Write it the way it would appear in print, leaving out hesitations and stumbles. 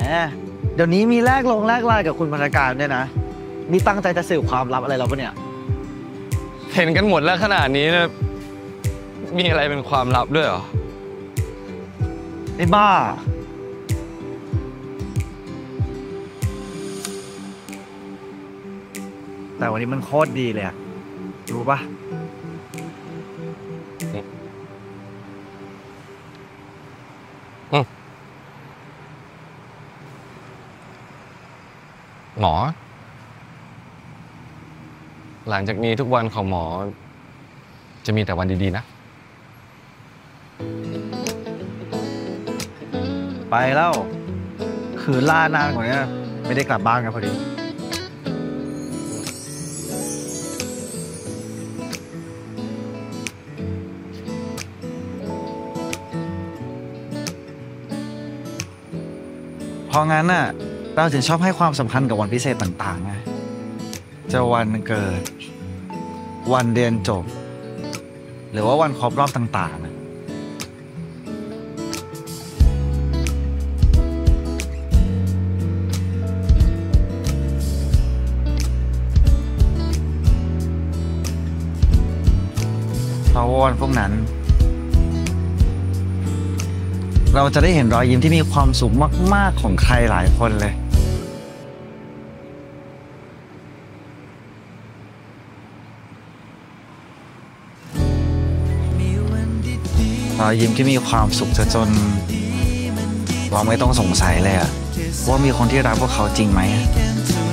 เดี๋ยวนี้มีแลกไลน์กับคุณพนักงานด้วยนะนี่ตั้งใจจะสืบความลับอะไรเราปะเนี่ยเห็นกันหมดแล้วขนาดนี้นะมีอะไรเป็นความลับด้วยเหรอไอ้บ้าแต่วันนี้มันโคตรดีเลยอะรู้ปะหมอหลังจากนี้ทุกวันของหมอจะมีแต่วันดีๆนะไปแล้วคือล่านานกว่านี้ไม่ได้กลับบ้านกันพอดีเพราะงั้นน่ะเราถึงชอบให้ความสำคัญกับวันพิเศษต่างๆไงจะวันเกิดวันเรียนจบหรือว่าวันครบรอบต่างๆเพราะว่าวันพวกนั้นเราจะได้เห็นรอยยิ้มที่มีความสุขมากๆของใครหลายคนเลยรอยยิ้มที่มีความสุขจนเราไม่ต้องสงสัยเลยอะว่ามีคนที่รักพวกเขาจริงไหม